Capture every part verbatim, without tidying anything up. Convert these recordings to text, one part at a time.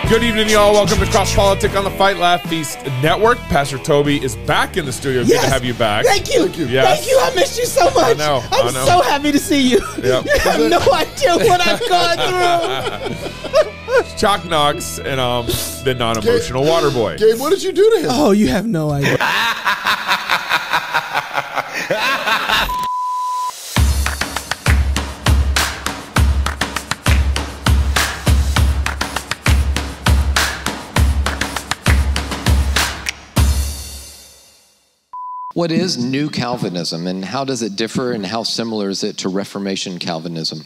Good evening, y'all. Welcome to CrossPolitic on the Fight Laugh Feast Network. Pastor Toby is back in the studio. Good yes. to have you back. Thank you. Thank you. Yes. Thank you. I missed you so much. I know. I'm I know. so happy to see you. Yep. You have no idea what I've gone through. Chalk Knox and um, the non-emotional water boy. Gabe, what did you do to him? Oh, you have no idea. What is New Calvinism, and how does it differ, and how similar is it to Reformation Calvinism?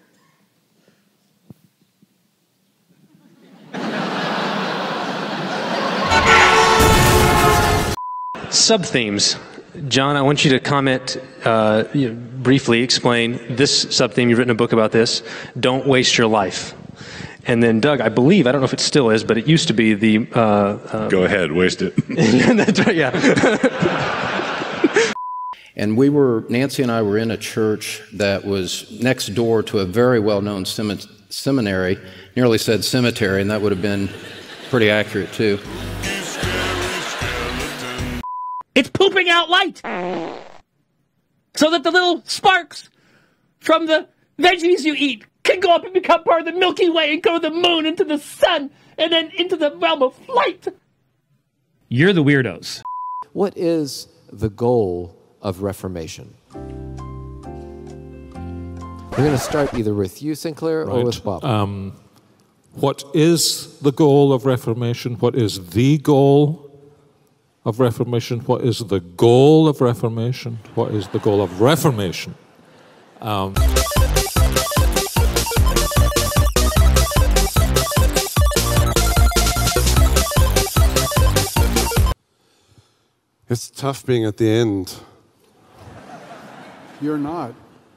Subthemes. John, I want you to comment, uh, you know, briefly explain this subtheme. You've written a book about this. Don't waste your life. And then, Doug, I believe, I don't know if it still is, but it used to be the... Uh, uh, Go ahead, waste it. That's right, yeah. And we were, Nancy and I were in a church that was next door to a very well-known sem seminary, nearly said cemetery, and that would have been pretty accurate too. It's pooping out light so that the little sparks from the veggies you eat can go up and become part of the Milky Way and go to the moon, into the sun, and then into the realm of light. You're the weirdos. What is the goal of Reformation? We're going to start either with you, Sinclair, right. or with Bob. Um, what is the goal of Reformation? What is the goal of Reformation? What is the goal of Reformation? What is the goal of Reformation? Um, It's tough being at the end. You're not.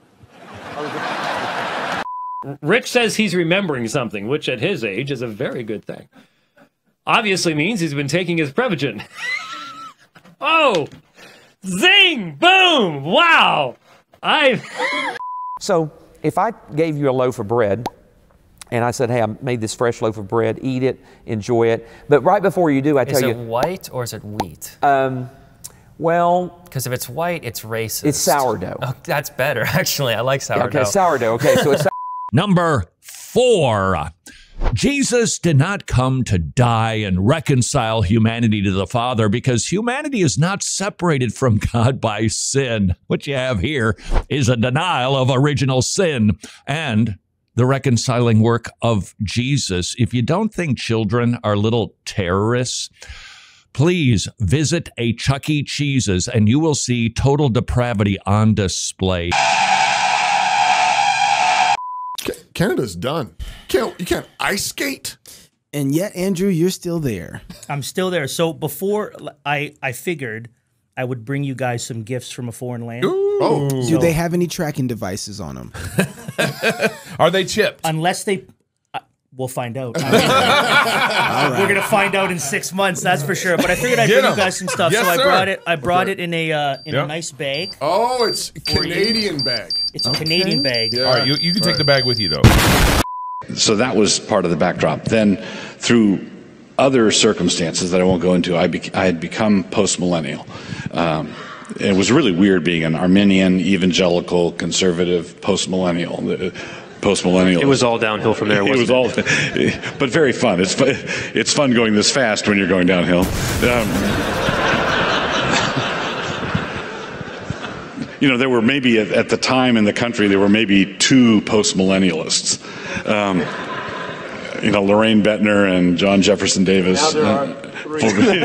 Rick says he's remembering something, which at his age is a very good thing. Obviously means he's been taking his Prevagen. Oh! Zing! Boom! Wow! I. So, if I gave you a loaf of bread, and I said, hey, I made this fresh loaf of bread, eat it, enjoy it, but right before you do, I tell you... Is it white or is it wheat? Um, well... Because if it's white, it's racist. It's sourdough. Oh, that's better, actually. I like sourdough. Yeah, okay, sourdough. Okay, so it's... Number four. Jesus did not come to die and reconcile humanity to the Father, because humanity is not separated from God by sin. What you have here is a denial of original sin and the reconciling work of Jesus. If you don't think children are little terrorists, please visit a Chuck E. Cheese's and you will see total depravity on display. Canada's done. Can't, you can't ice skate. And yet, Andrew, you're still there. I'm still there. So before, I, I figured I would bring you guys some gifts from a foreign land. Ooh. Oh. Do So, they have any tracking devices on them? Are they chipped? Unless they... Uh, we'll find out. I mean, right. We're going to find out in six months, that's for sure. But I figured I'd Get bring em. you guys some stuff. Yes, so I sir. brought it I brought Okay. it in a uh, in Yep. a nice bag. Oh, it's For you. Canadian bag. It's a Okay. Canadian bag. Yeah. All right, you, you can take Right. the bag with you, though. So that was part of the backdrop. Then, through other circumstances that I won't go into, I, bec I had become post-millennial. Um, it was really weird being an Arminian, evangelical, conservative, post-millennial. Post-millennial. It was all downhill from there, wasn't it? was it? all, but very fun. It's fun. It's fun going this fast when you're going downhill. Um, You know, there were maybe, at, at the time in the country, there were maybe two post-millennialists. Um, you know, Lorraine Bettner and John Jefferson Davis. Now there are three.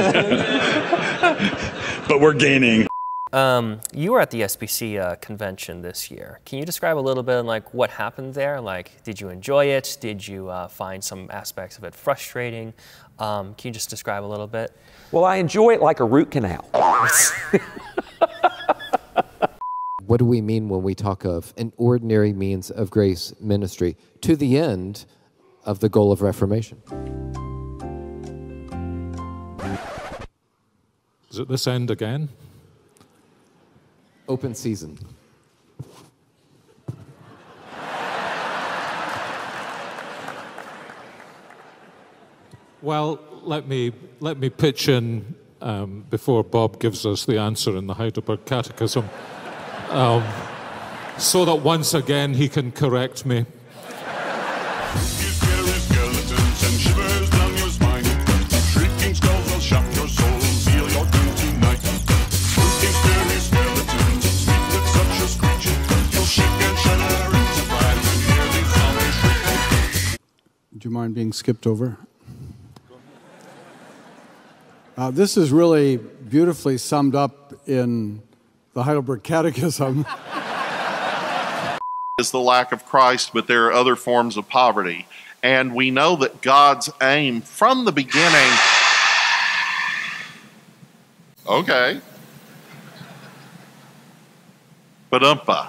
But we're gaining. Um, you were at the S B C uh, convention this year. Can you describe a little bit like what happened there? Like, did you enjoy it? Did you uh, find some aspects of it frustrating? Um, can you just describe a little bit? Well, I enjoy it like a root canal. What do we mean when we talk of an ordinary means of grace ministry to the end of the goal of Reformation? Is it this end again? Open season. Well, let me let me pitch in um, before Bob gives us the answer in the Heidelberg Catechism, um, so that once again he can correct me. Do you mind being skipped over? Uh, this is really beautifully summed up in the Heidelberg Catechism. Is the lack of Christ, but there are other forms of poverty. And we know that God's aim from the beginning... Okay. Ba-dumpa.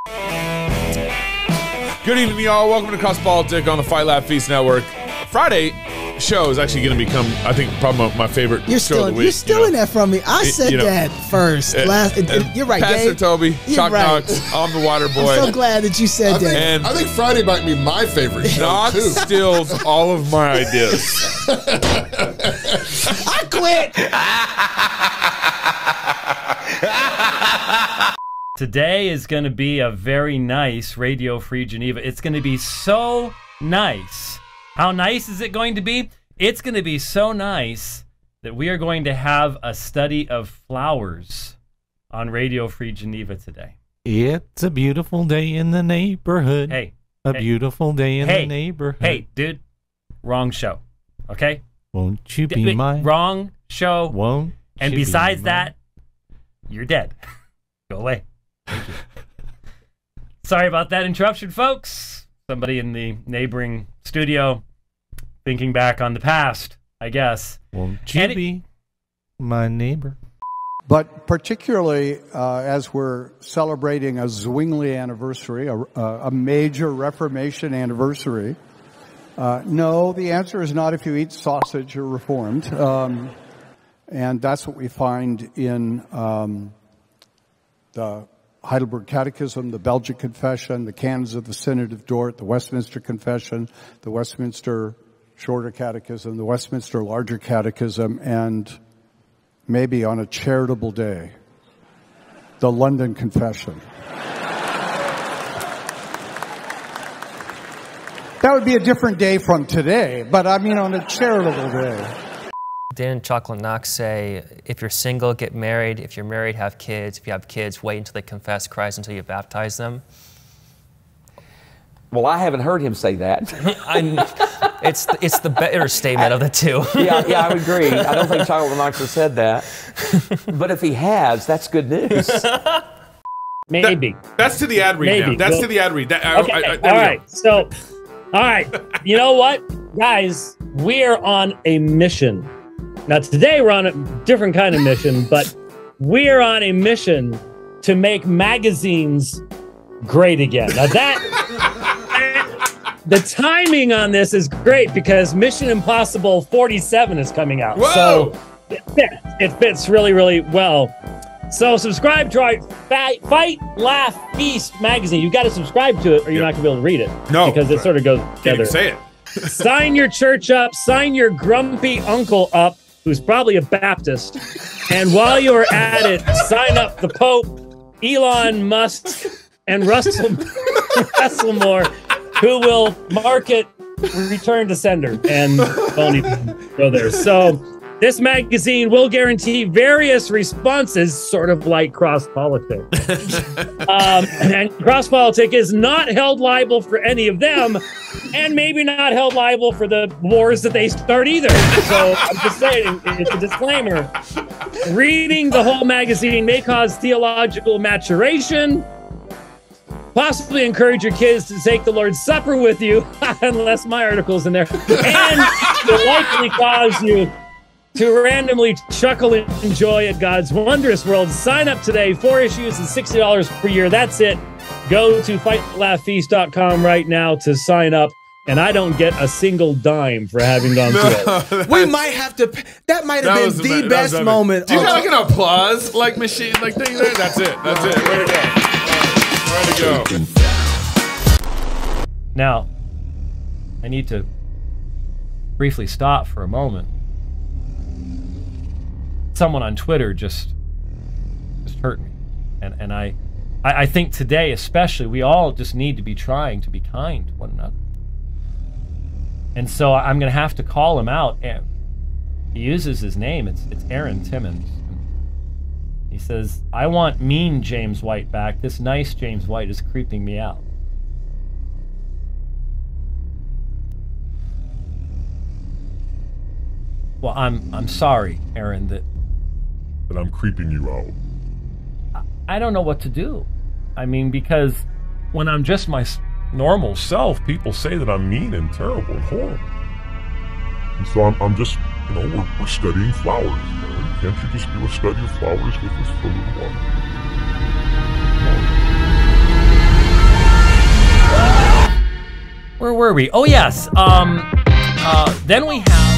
Good evening, y'all. Welcome to CrossPolitic on the Fight Laugh Feast Network. Friday show is actually going to become, I think, probably my favorite You're show still, of the week. you're stealing you know? that from me. I said you know, that first. uh, Last, and, uh, and you're right, Pastor Gabe. Toby, You're Shock right. Knox, I'm the water boy. I'm so glad that you said I think, that. And I think Friday might be my favorite show, Knox too. steals all of my ideas. I quit. Today is going to be a very nice Radio Free Geneva. It's going to be so nice. How nice is it going to be? It's going to be so nice that we are going to have a study of flowers on Radio Free Geneva today. It's a beautiful day in the neighborhood. Hey. A hey, beautiful day in hey, the neighborhood. Hey, dude. Wrong show. Okay? Won't you be D- mine? Wrong show. Won't And you be besides mine? that, you're dead. Go away. Thank you. Sorry about that interruption, folks. Somebody in the neighboring studio thinking back on the past, I guess. Won't you And it- be my neighbor? But particularly uh, as we're celebrating a Zwingli anniversary, a, a major Reformation anniversary, uh, no, the answer is not if you eat sausage, you're Reformed. Um, and that's what we find in um, the Heidelberg Catechism, the Belgic Confession, the Canons of the Synod of Dort, the Westminster Confession, the Westminster Shorter Catechism, the Westminster Larger Catechism, and maybe on a charitable day, the London Confession. That would be a different day from today, but I mean on a charitable day. Didn't Chocolate Knox say, if you're single, get married. If you're married, have kids. If you have kids, wait until they confess Christ until you baptize them? Well, I haven't heard him say that. I'm, it's, it's the better statement of the two. yeah, yeah, I would agree. I don't think Chocolate Knox has said that. But if he has, that's good news. Maybe. That, that's to the ad read Maybe. now. That's Well, to the ad read. That, Okay, I, I, there all we go. right. So, all right. You know what, guys? We are on a mission. Now, today we're on a different kind of mission, but we are on a mission to make magazines great again. Now, that the timing on this is great because Mission Impossible forty-seven is coming out. Whoa! So it fits, it fits really, really well. So subscribe to our Fight, Fight Laugh, Feast magazine. You've got to subscribe to it or you're not going to be able to read it. No. Because it sort of goes Can't together. even say it. Sign your church up. Sign your grumpy uncle up, who's probably a Baptist. And while you're at it, sign up the Pope, Elon Musk, and Russell, Russell Moore, who will market return to sender. And won't even go there. So this magazine will guarantee various responses, sort of like CrossPolitic. um, and CrossPolitic is not held liable for any of them, and maybe not held liable for the wars that they start either. So I'm just saying, it's a disclaimer. Reading the whole magazine may cause theological maturation, possibly encourage your kids to take the Lord's Supper with you, unless my article's in there, and will likely cause you to randomly chuckle and enjoy at God's wondrous world. Sign up today. Four issues and sixty dollars per year. That's it. Go to fight laugh feast dot com right now to sign up. And I don't get a single dime for having gone through it. We might have to. That might have That been was the ama- that best was amazing. moment. Do you of- got like an applause like machine like thing there? That's it. That's it. Way to go. Way to go. Now, I need to briefly stop for a moment. Someone on Twitter just just hurt me. And and I, I I think today especially we all just need to be trying to be kind to one another. And so I'm gonna have to call him out. And he uses his name, it's it's Aaron Timmons. He says, I want mean James White back. This nice James White is creeping me out. Well, I'm I'm sorry, Aaron, that that I'm creeping you out. I, I don't know what to do. I mean, because when I'm just my Normal self, people say that I'm mean and terrible and horrible. And so I'm, I'm just, you know, we're, we're studying flowers. Man. Can't you just do a study of flowers with us for a little while? Where were we? Oh yes. Um. Uh. Then we have.